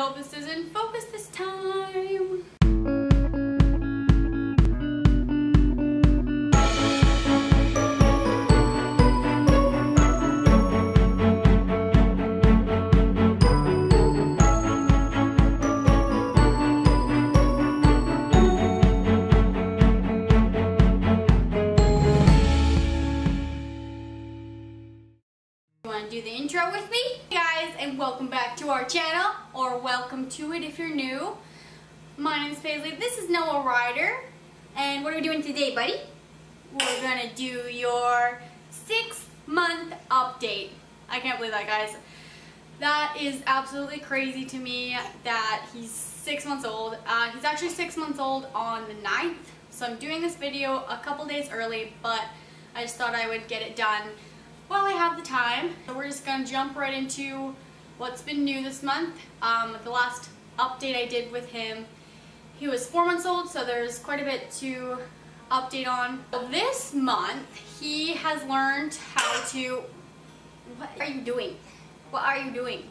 hope this is in focus this time. Do the intro with me. Hey guys, and welcome back to our channel, or welcome to it if you're new. My name is Paisley, this is Noah Ryder, and what are we doing today, buddy? We're gonna do your 6-month update. I can't believe that, guys. That is absolutely crazy to me that he's 6 months old. He's actually 6 months old on the 9th, so I'm doing this video a couple days early, but I just thought I would get it done while I have the time. So we're just gonna jump right into what's been new this month. The last update I did with him, he was 4 months old, so there's quite a bit to update on. This month, he has learned how to... What are you doing? What are you doing?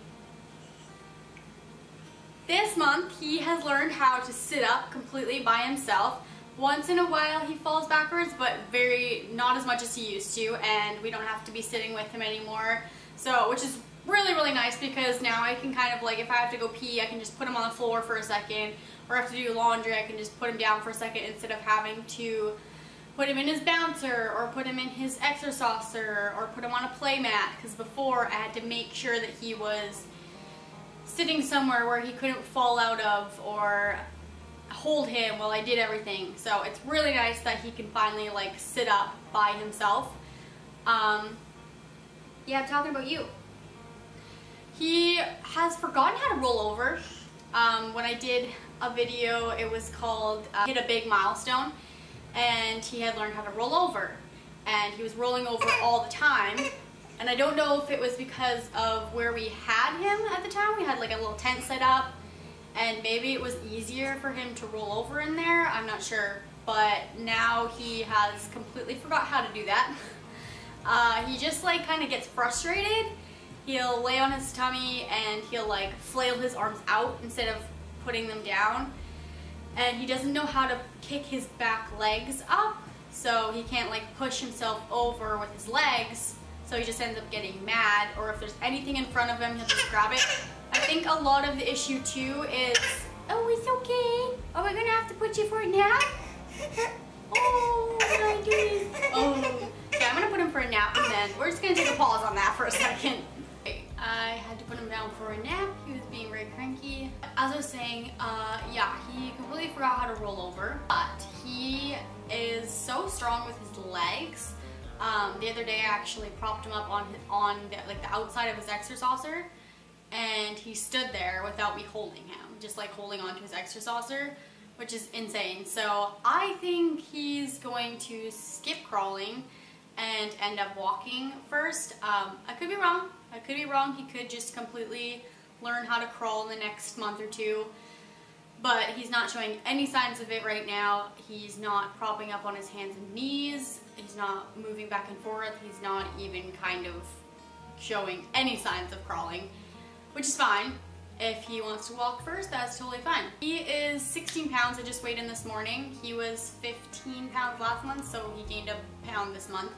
This month, he has learned how to sit up completely by himself. Once in a while he falls backwards, but not as much as he used to, and we don't have to be sitting with him anymore. So, which is really nice, because now I can kind of, like, if I have to go pee, I can just put him on the floor for a second, or have to do laundry, I can just put him down for a second instead of having to put him in his bouncer, or put him in his exerciser, or put him on a play mat, because before I had to make sure that he was sitting somewhere where he couldn't fall out of, or hold him while I did everything. So it's really nice that he can finally, like, sit up by himself. Yeah, I'm talking about you. He has forgotten how to roll over. When I did a video, it was called Hit a Big Milestone, and he had learned how to roll over, and he was rolling over all the time. And I don't know if it was because of where we had him at the time. We had like a little tent set up, and maybe it was easier for him to roll over in there, I'm not sure. But now he has completely forgot how to do that. He just, like, kind of gets frustrated. He'll lay on his tummy and he'll, like, flail his arms out instead of putting them down. And he doesn't know how to kick his back legs up, so he can't, like, push himself over with his legs. So he just ends up getting mad, or if there's anything in front of him, he'll just grab it. I think a lot of the issue too is, oh, it's okay. Are we gonna have to put you for a nap? Oh, what did I do? Oh, okay, I'm gonna put him for a nap, and then we're just gonna take a pause on that for a second. Okay, I had to put him down for a nap. He was being very cranky. As I was saying, yeah, he completely forgot how to roll over, but he is so strong with his legs. The other day I actually propped him up on the outside of his exerciser, and he stood there without me holding him, just like holding onto his exerciser, which is insane. So I think he's going to skip crawling and end up walking first. I could be wrong. I could be wrong. He could just completely learn how to crawl in the next month or two. But he's not showing any signs of it right now. He's not propping up on his hands and knees. He's not moving back and forth. He's not even kind of showing any signs of crawling, which is fine. If he wants to walk first, that's totally fine. He is 16 pounds. I just weighed in this morning. He was 15 pounds last month, so he gained a pound this month.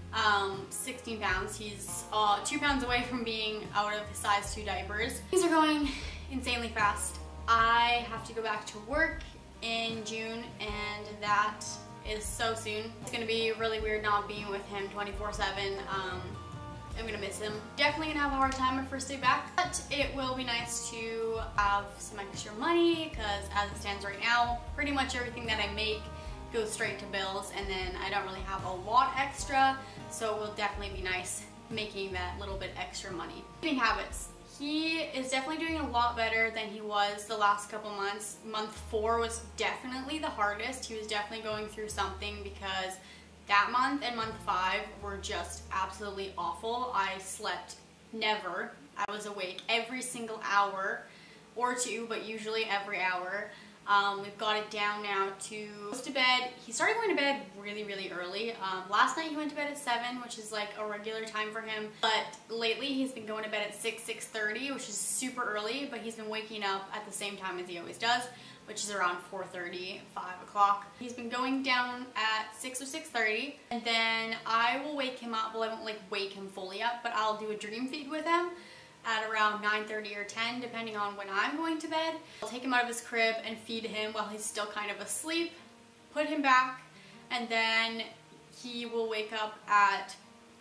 16 pounds. He's 2 pounds away from being out of his size 2 diapers. Things are going insanely fast. I have to go back to work in June, and that is so soon. It's gonna be really weird not being with him 24/7. I'm gonna miss him. Definitely gonna have a hard time my first day back, but it will be nice to have some extra money, because as it stands right now, pretty much everything that I make goes straight to bills, and then I don't really have a lot extra, so it will definitely be nice making that little bit extra money. Eating habits. He is definitely doing a lot better than he was the last couple months. Month 4 was definitely the hardest. He was definitely going through something, because that month and month 5 were just absolutely awful. I slept never. I was awake every single hour or two, but usually every hour. We've got it down now to goes to bed. He started going to bed really early. Last night he went to bed at 7, which is like a regular time for him. But lately he's been going to bed at 6:30, which is super early, but he's been waking up at the same time as he always does, which is around 4:30, 5 o'clock. He's been going down at 6 or 6:30, and then I will wake him up. Well, I won't like wake him fully up, but I'll do a dream feed with him at around 9:30 or 10, depending on when I'm going to bed. I'll take him out of his crib and feed him while he's still kind of asleep, put him back, and then he will wake up at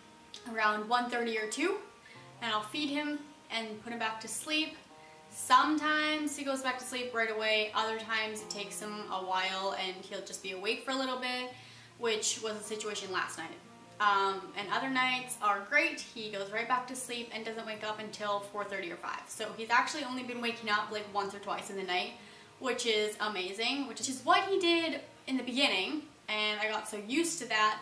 around 1:30 or 2, and I'll feed him and put him back to sleep. Sometimes he goes back to sleep right away, other times it takes him a while and he'll just be awake for a little bit, which was the situation last night. And other nights are great. He goes right back to sleep and doesn't wake up until 4:30 or 5. So he's actually only been waking up like once or twice in the night, which is amazing, which is what he did in the beginning. And I got so used to that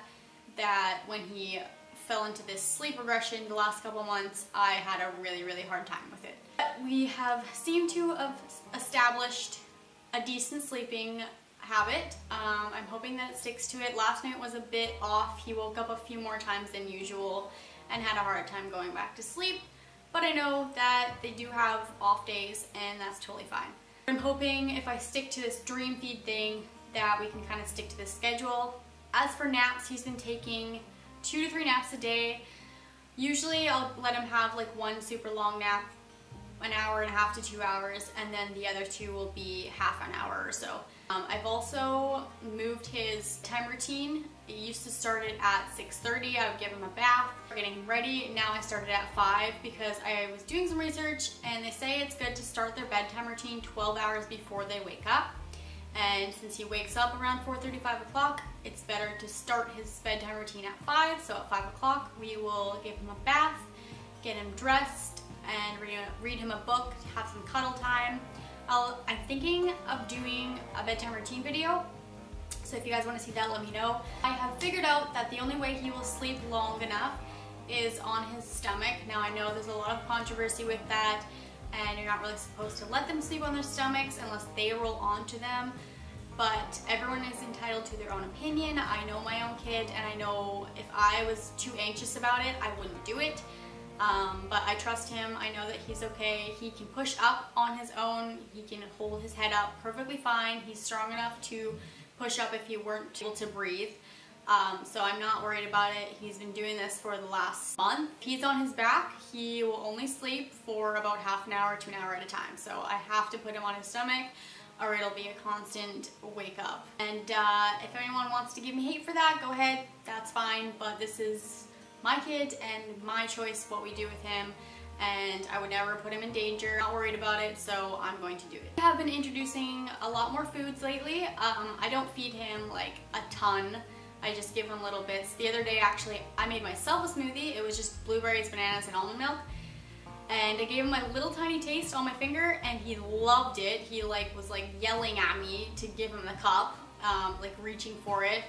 when he fell into this sleep regression the last couple months, I had a really hard time with it. But we have seemed to have established a decent sleeping habit. I'm hoping that it sticks to it. Last night was a bit off. He woke up a few more times than usual and had a hard time going back to sleep, but I know that they do have off days and that's totally fine. I'm hoping if I stick to this dream feed thing that we can kind of stick to this schedule. As for naps, he's been taking 2 to 3 naps a day. Usually I'll let him have like one super long nap, 1.5 hours to 2 hours, and then the other 2 will be half an hour or so. I've also moved his time routine. It used to start it at 6:30. I would give him a bath, getting him ready. Now I started at 5 because I was doing some research and they say it's good to start their bedtime routine 12 hours before they wake up. And since he wakes up around 4:30, 5 o'clock, it's better to start his bedtime routine at 5. So at 5 o'clock, we will give him a bath, get him dressed, and read him a book, have some cuddle time. I'm thinking of doing a bedtime routine video, so if you guys want to see that, let me know. I have figured out that the only way he will sleep long enough is on his stomach. Now I know there's a lot of controversy with that, and you're not really supposed to let them sleep on their stomachs unless they roll onto them, but everyone is entitled to their own opinion. I know my own kid, and I know if I was too anxious about it, I wouldn't do it. But I trust him. I know that he's okay. He can push up on his own. He can hold his head up perfectly fine. He's strong enough to push up if he weren't able to breathe. So I'm not worried about it. He's been doing this for the last month. If he's on his back, he will only sleep for about half an hour to an hour at a time. So I have to put him on his stomach or it'll be a constant wake up. And if anyone wants to give me hate for that, go ahead. That's fine. But this is my kid and my choice what we do with him, and I would never put him in danger. Not worried about it, so I'm going to do it. I have been introducing a lot more foods lately. I don't feed him like a ton. I just give him little bits. The other day actually I made myself a smoothie. It was just blueberries, bananas, and almond milk. And I gave him a little tiny taste on my finger and he loved it. He was yelling at me to give him the cup, like reaching for it.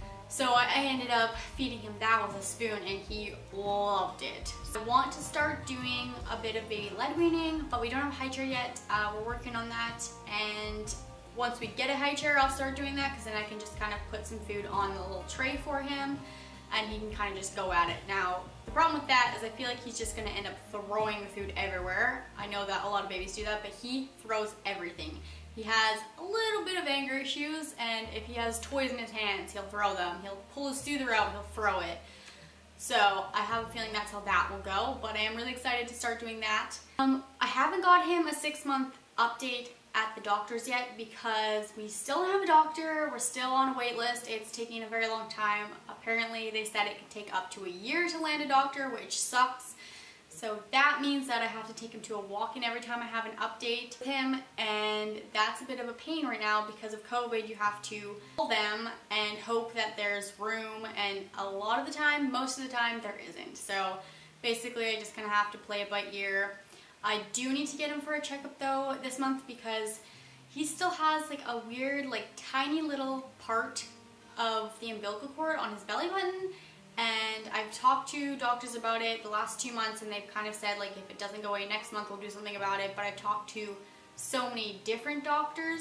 So I ended up feeding him that with a spoon and he loved it. So I want to start doing a bit of baby led weaning, but we don't have high chair yet. We're working on that, and once we get a high chair, I'll start doing that because then I can just kind of put some food on the little tray for him and he can kind of just go at it. Now, the problem with that is I feel like he's just gonna end up throwing the food everywhere. I know that a lot of babies do that, but he throws everything. He has a little bit of anger issues, and if he has toys in his hands, he'll throw them. He'll pull his soother out, he'll throw it. So I have a feeling that's how that will go, but I am really excited to start doing that. I haven't got him a 6-month update at the doctor's yet because we still don't have a doctor. We're still on a wait list. It's taking a very long time. Apparently they said it could take up to a year to land a doctor, which sucks. So that means that I have to take him to a walk-in every time I have an update with him, and that's a bit of a pain right now because of COVID. You have to call them and hope that there's room, and a lot of the time, most of the time, there isn't. So basically I just kind of have to play it by ear. I do need to get him for a checkup though this month because he still has like a weird tiny little part of the umbilical cord on his belly button. And I've talked to doctors about it the last 2 months and they've kind of said if it doesn't go away next month we'll do something about it, but I've talked to so many different doctors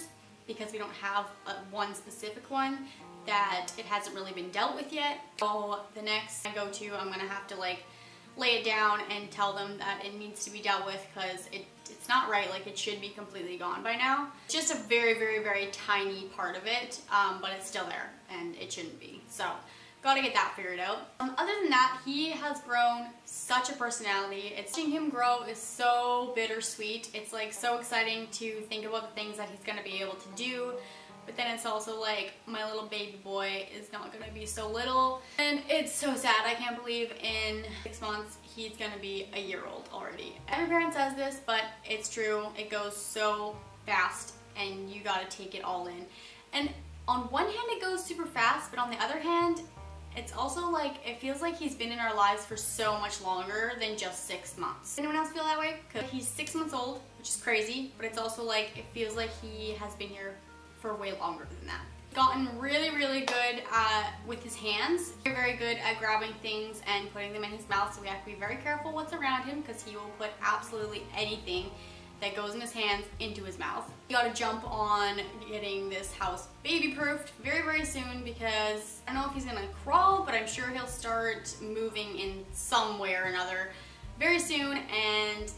because we don't have one specific one that it hasn't really been dealt with yet. So the next I go to, I'm gonna have to like lay it down and tell them that it needs to be dealt with because it's not right. Like, it should be completely gone by now. It's just a very, very, very tiny part of it, but it's still there and it shouldn't be. So gotta get that figured out. Other than that, he has grown such a personality. Seeing him grow is so bittersweet. It's like so exciting to think about the things that he's gonna be able to do, but then it's also like my little baby boy is not gonna be so little. And it's so sad. I can't believe in 6 months he's gonna be a year old already. Every parent says this, but it's true. It goes so fast and you gotta take it all in. And on one hand it goes super fast, but on the other hand, it's also like, it feels like he's been in our lives for so much longer than just 6 months. Anyone else feel that way? Because he's 6 months old, which is crazy, but it's also like, it feels like he has been here for way longer than that. Gotten really, really good with his hands. Very, very good at grabbing things and putting them in his mouth, so we have to be very careful what's around him because he will put absolutely anything that goes in his hands into his mouth. We gotta jump on getting this house baby-proofed very, very soon because I don't know if he's gonna crawl, but I'm sure he'll start moving in some way or another very soon, and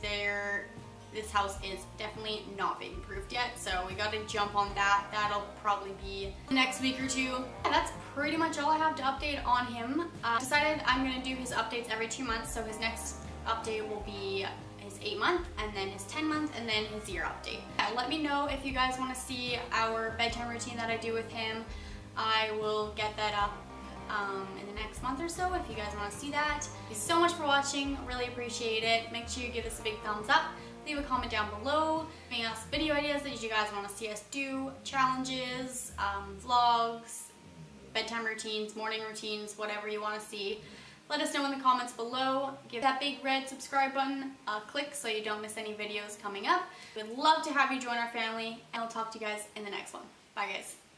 this house is definitely not baby-proofed yet, so we gotta jump on that. That'll probably be the next week or two. Yeah, that's pretty much all I have to update on him. Decided I'm gonna do his updates every 2 months, so his next update will be his 8-month, and then his 10-month, and then his year update. Let me know if you guys want to see our bedtime routine that I do with him. I will get that up in the next month or so if you guys want to see that. Thank you so much for watching. Really appreciate it. Make sure you give us a big thumbs up. Leave a comment down below, giving us video ideas that you guys want to see us do, challenges, vlogs, bedtime routines, morning routines, whatever you want to see. Let us know in the comments below. Give that big red subscribe button a click so you don't miss any videos coming up. We'd love to have you join our family, and I'll talk to you guys in the next one. Bye guys.